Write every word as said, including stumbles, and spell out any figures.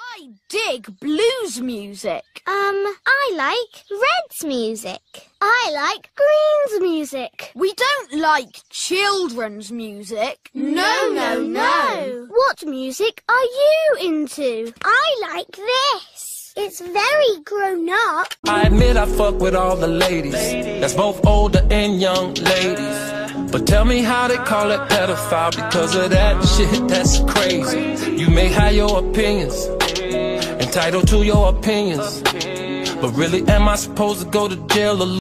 I dig blues music. Um, I like Red's music. I like Green's music. We don't like children's music. No, no, no. What music are you into? I like this. It's very grown up. I admit I fuck with all the ladies. That's both older and young ladies. But tell me how they call it pedophile because of that shit, that's crazy. You may have your opinions, entitled to your opinions, but really am I supposed to go to jail or